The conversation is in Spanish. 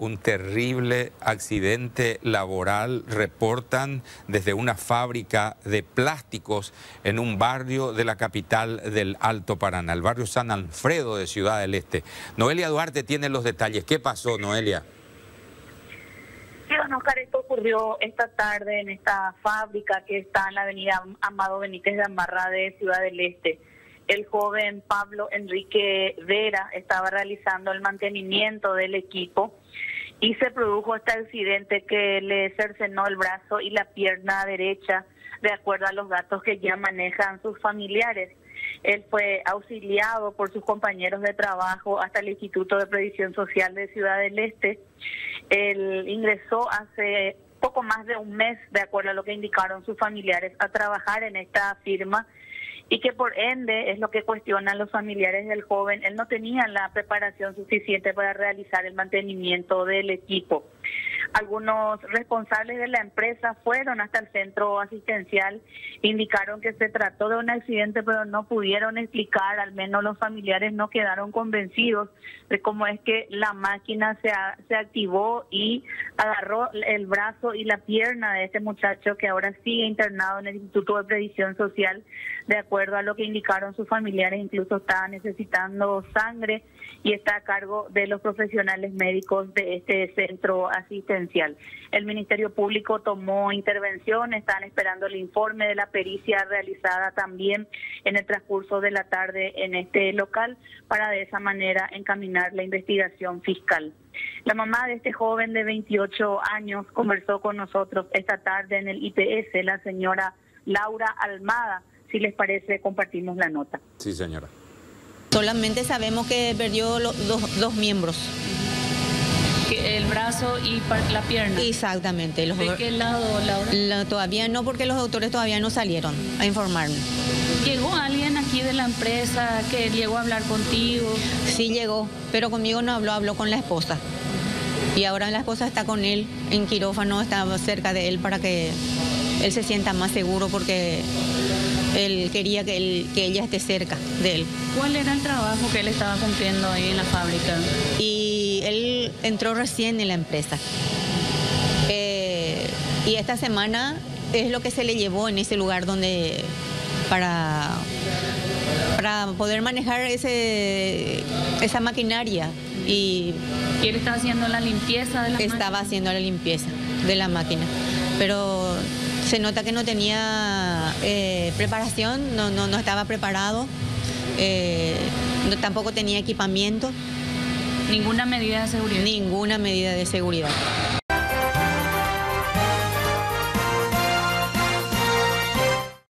un terrible accidente laboral, reportan desde una fábrica de plásticos en un barrio de la capital del Alto Paraná, el barrio San Alfredo de Ciudad del Este. Noelia Duarte tiene los detalles. ¿Qué pasó, Noelia? Sí, don Oscar, esto ocurrió esta tarde en esta fábrica que está en la avenida Amado Benítez de Amarra de Ciudad del Este. El joven Pablo Enrique Vera estaba realizando el mantenimiento del equipo y se produjo este accidente que le cercenó el brazo y la pierna derecha, de acuerdo a los datos que ya manejan sus familiares. Él fue auxiliado por sus compañeros de trabajo hasta el Instituto de Previsión Social de Ciudad del Este. Él ingresó hace poco más de un mes, de acuerdo a lo que indicaron sus familiares, a trabajar en esta firma, y que por ende es lo que cuestionan los familiares del joven. Él no tenía la preparación suficiente para realizar el mantenimiento del equipo. Algunos responsables de la empresa fueron hasta el centro asistencial, indicaron que se trató de un accidente, pero no pudieron explicar, al menos los familiares no quedaron convencidos de cómo es que la máquina se activó y agarró el brazo y la pierna de este muchacho que ahora sigue internado en el Instituto de Previsión Social. De acuerdo a lo que indicaron sus familiares, incluso está necesitando sangre y está a cargo de los profesionales médicos de este centro asistencial. El Ministerio Público tomó intervención, están esperando el informe de la pericia realizada también en el transcurso de la tarde en este local, para de esa manera encaminar la investigación fiscal. La mamá de este joven de 28 años conversó con nosotros esta tarde en el IPS, la señora Laura Almada. Si les parece, compartimos la nota. Sí, señora. Solamente sabemos que perdió dos miembros. El brazo y la pierna. Exactamente. ¿De qué lado, Laura? Todavía no, porque los doctores todavía no salieron a informarme. ¿Llegó alguien aquí de la empresa que llegó a hablar contigo? Sí llegó, pero conmigo no habló, habló con la esposa. Y ahora la esposa está con él en quirófano, está cerca de él para que él se sienta más seguro, porque él quería que ella esté cerca de él. ¿Cuál era el trabajo que él estaba cumpliendo ahí en la fábrica? Y él entró recién en la empresa. Y esta semana es lo que se le llevó en ese lugar donde para poder manejar esa maquinaria. ¿Y él estaba haciendo la limpieza de la máquina? Estaba haciendo la limpieza de la máquina, pero se nota que no tenía preparación, no estaba preparado, tampoco tenía equipamiento. ¿Ninguna medida de seguridad? Ninguna medida de seguridad.